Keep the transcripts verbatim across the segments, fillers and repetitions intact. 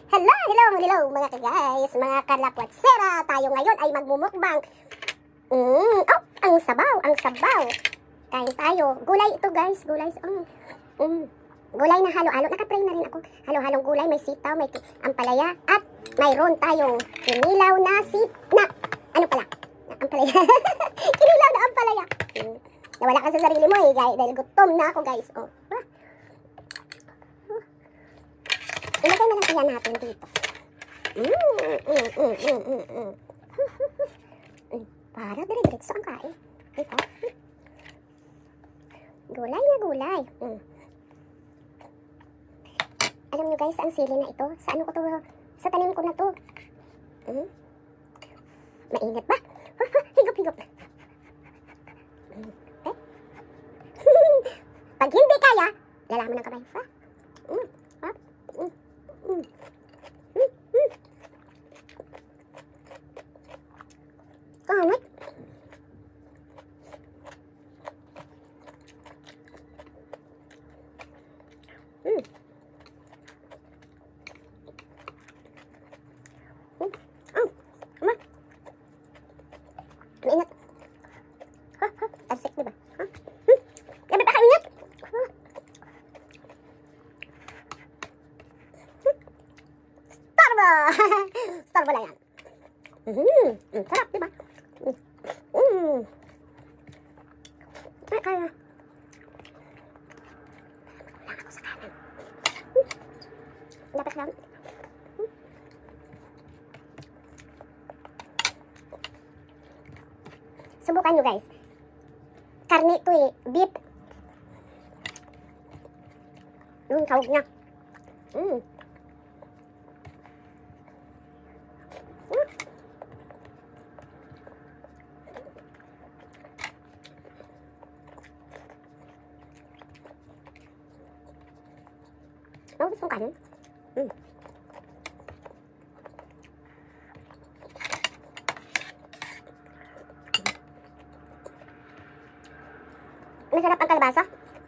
Hello, hello, hello mga ka-guys, mga kalapwatsera. Tayo ngayon ay magmumukbang. Mm, oh, ang sabaw, ang sabaw. Kain tayo. Gulay ito guys, gulay. Mm, mm, gulay na halo-halo. Nakapray na rin ako. Halo-halong gulay, may sitaw, may ampalaya. At mayroon tayong kinilaw na sit na, ano pala? Ampalaya. Kinilaw na ampalaya. Mm, nawala ka sa sarili mo eh, guys, dahil gutom na ako guys. Oh, ah. Ilagay na lang kaya natin dito. Mm, mm, mm, mm, mm, mm. Para dire-diretso ang kain. Ito. Gulay na gulay. Mm. Alam nyo guys, ang sili na ito. Sa ano ko to? Sa tanim ko na to. Mm. Mainit ba? Higop-higop. Mm. Eh? Pag hindi kaya, lalaman ng kamay. Ha? Mm. Ha? Mm. Mm. Mm. Mm. Kamay. Mm. Mm. Oh, ama. Mainit. Ha, ha. Tasik, diba? Ha? Hmm. Gabi pa kainit. Ha? Starbo! Starbo na yan. Mm. Mm. Sarap, diba? Mm. Mm. Ay, kaya. Wala ako sa kanan. Mm. Dapat lang. Mm. Subukan nyo guys. Karne ito eh. Beef. Yung tawag niya. Mm. Oh, gusto kong kanin. Mm. Masarap ang kalabasa.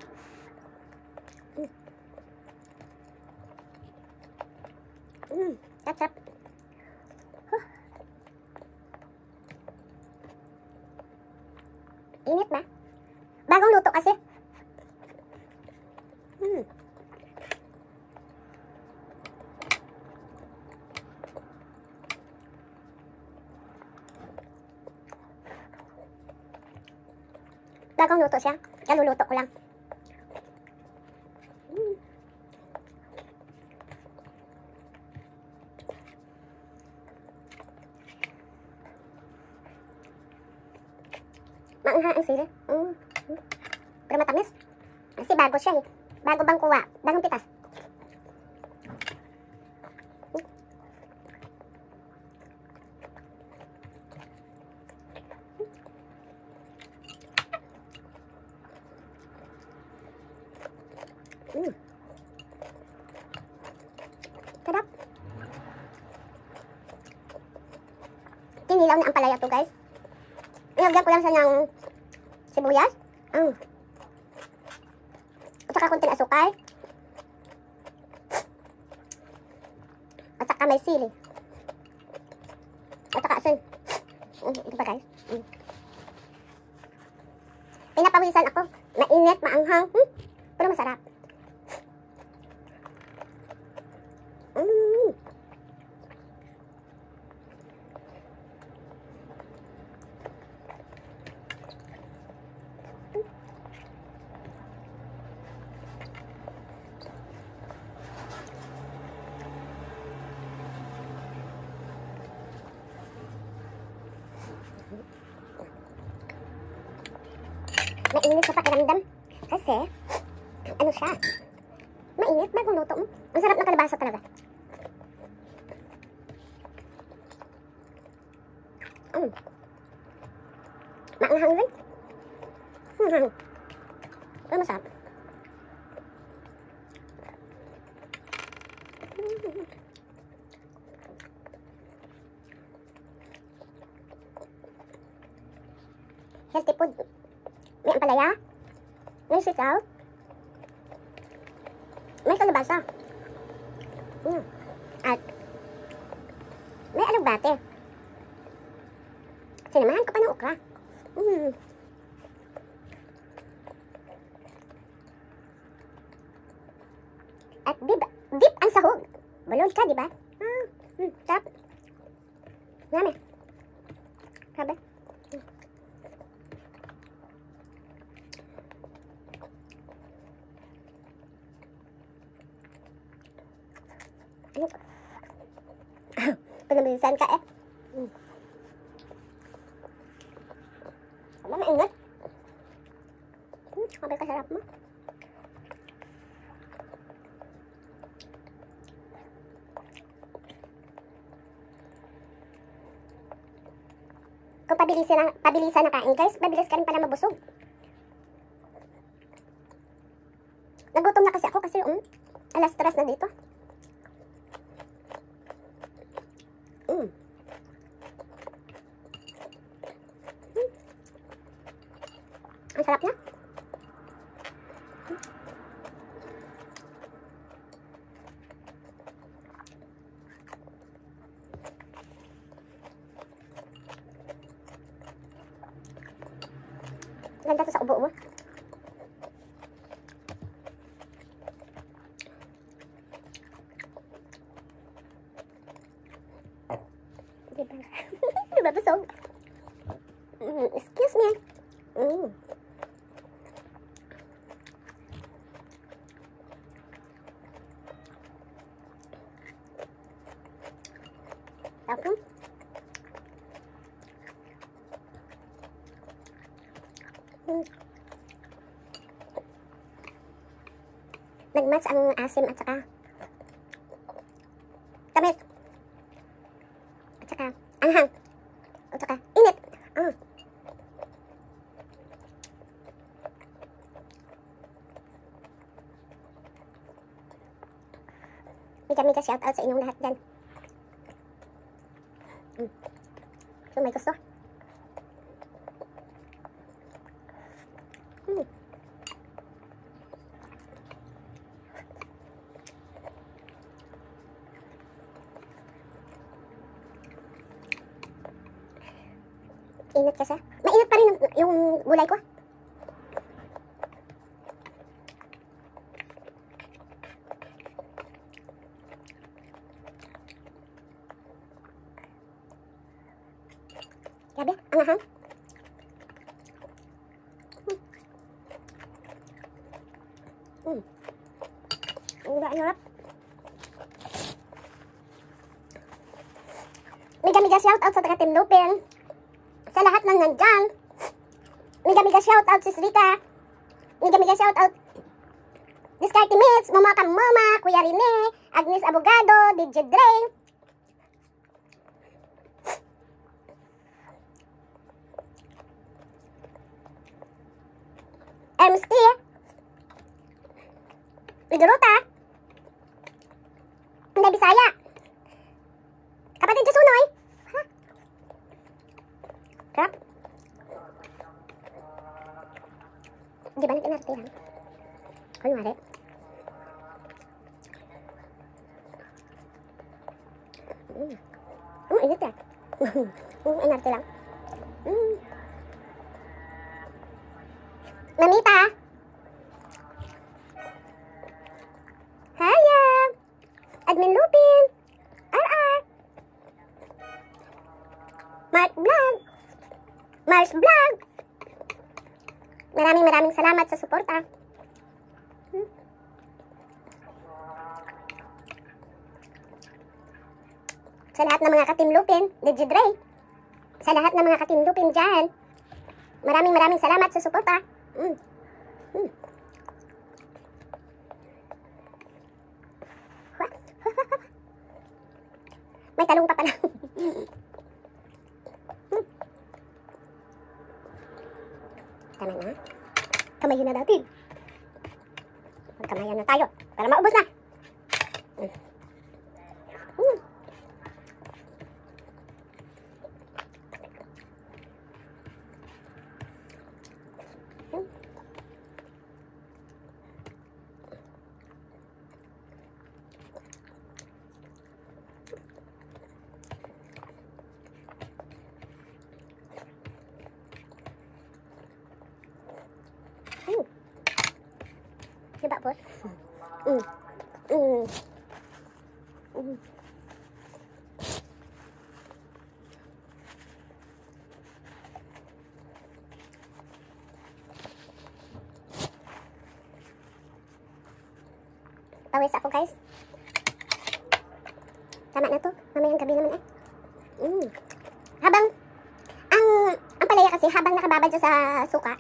Mm. Mm. Sarap-sarap. Huh. Init ba? Bagong luto kasi. Mm. Bagong luto siya. Kaluluto ko lang. Mm. Maangha ang sili. Mm. Mm. Pero matamis. Kasi bago siya eh. Bago bang kuha. Bagong pitas. Mm. Mm. Sarap. Kinilaw na ang palaya to guys. Nilagyan ko lang siya ng sibuyas. Mm. At saka konting asukal. At saka may sili. At saka asin. Mm. Ito ba guys? Mm. Pinapawisan ako. Mainit, maanghang. Hmm? Pero masarap. Mm. Mainit sa pakiramdam. Kasi, ano siya? Mainit, bagong luto mo. Ang sarap ng kalabasa talaga. Mm. Maanghang rin. Hmm. Pero masarap. Healthy food. May ampalaya. May sitaw. May kalabasa. Mm. At dati. Sinamahan ko pa ng okra. Mm. At dip, dip ang sahog. Balon ka, di ba? Ah, mm, sarap. Marami. Sabi. Ano? Pinabilisan ka eh. Mm. Wala, maingat. Hmm, sabi ka sarap mo. Kung pabilisan na, pabilisan na kain guys, mabilis ka rin pala mabusog. Nagutom na kasi ako kasi um, alas tres na dito. Mm. Mm. Ang sarap na. Ganda to sa ubo mo. Diba? Diba busog? Mm, excuse me. Mm. Tapos? Mm. Nagmatch ang asim at saka tamis. At saka anghang. At saka init. Ah. Mika-mika shout out sa inyong lahat dyan. Mm. So may gusto. Mm. Init kasi. Mainit pa rin yung, yung gulay ko. Grabe, ang ahang. Hmm. Ang harap. Mega-mega shout out sa taga Team Lupin. Sa lahat ng nandyan. Mega-mega shout out sis Rika. Mega-mega shout out Discarte Mitz, Mama Kam Mama, Kuya Rene, Agnes Abogado, D J Dre. M S T Idorota Hindi Bisaya Kapatid sa Sunoy. Ha? Krap Di ba nag-inartihan? Kunwari Mm. Oh, init eh. Mm, inarte lang. Mm. Mamita. Hiya. Admin Lupin. R R. Mark Vlog. Mars Vlog. Maraming maraming salamat sa suporta. Hmm. Sa lahat ng mga ka-Team Lupin, D J Dre. Sa lahat ng mga ka-Team Lupin dyan. Maraming maraming salamat sa suporta. Mm. Mm. May talong pa pala. Mm. Tama na. Kamayin na natin. Magkamayan na tayo para maubos na. Mm. Mm. diba po? Mm. Mm. Mm. Pawis ako guys. Tama na to. Mamayang gabi naman eh. Mm. Habang, ang, ang palaya kasi, habang nakababad siya sa suka,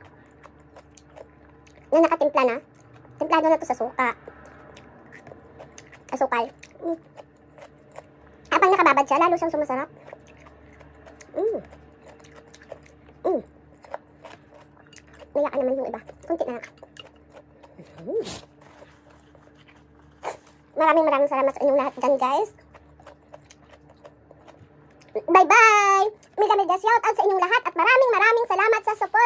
na nakatimpla na, timplado na to sa suka. Asukal. Mm. Habang nakababad siya, lalo siyang sumasarap. Mm. Mm. Naya ka naman yung iba. Kunti na lang. Mm. Maraming maraming salamat sa inyong lahat dyan, guys. Bye-bye! Mega mega shout out sa inyong lahat at maraming maraming salamat sa support.